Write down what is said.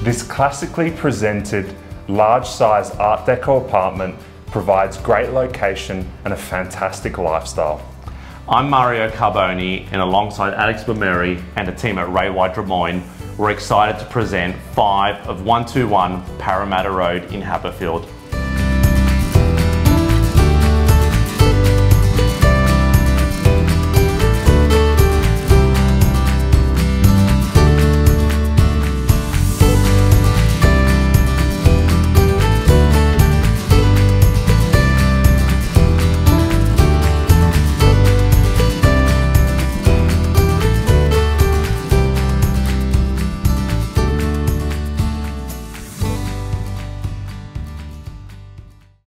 This classically presented, large-size Art Deco apartment provides great location and a fantastic lifestyle. I'm Mario Carboni, and alongside Alex Bameri and a team at Ray White Drummoyne, we're excited to present 5 of 121 Parramatta Road in Haberfield.